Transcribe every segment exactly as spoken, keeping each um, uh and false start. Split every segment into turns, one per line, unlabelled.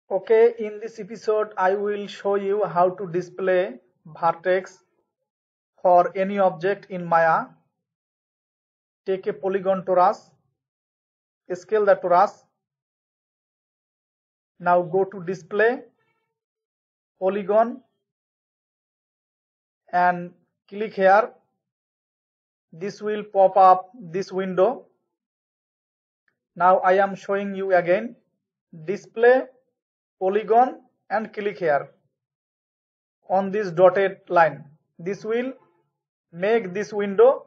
Okay, in this episode, I will show you how to display vertex for any object in Maya. Take a polygon torus, scale the torus. Now go to display, polygon, and click here. This will pop up this window. Now I am showing you again, display, polygon, and click here on this dotted line. This will make this window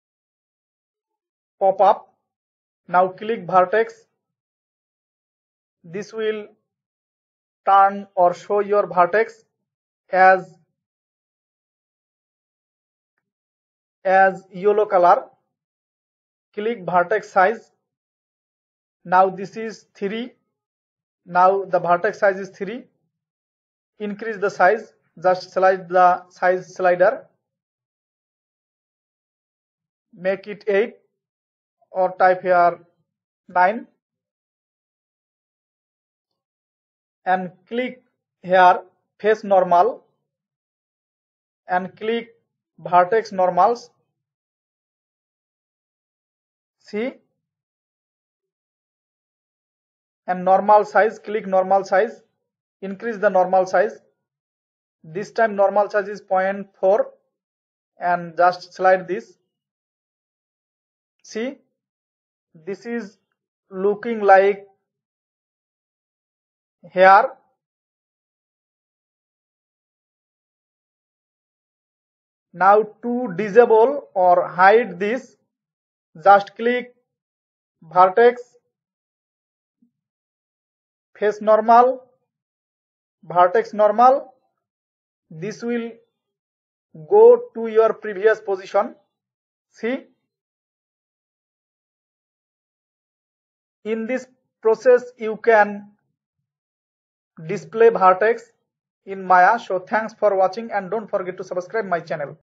pop up. Now click vertex. This will turn or show your vertex as as yellow color. Click vertex size. Now this is three. Now the vertex size is three. Increase the size. Just slide the size slider. Make it eight or type here nine. And click here face normal and click vertex normals. See, and normal size, click normal size, increase the normal size. This time normal size is zero point four and just slide this. See, this is looking like here. Now to disable or hide this, just click vertex, face normal, vertex normal. This will go to your previous position. See, in this process you can display vertex in Maya. So thanks for watching and don't forget to subscribe my channel.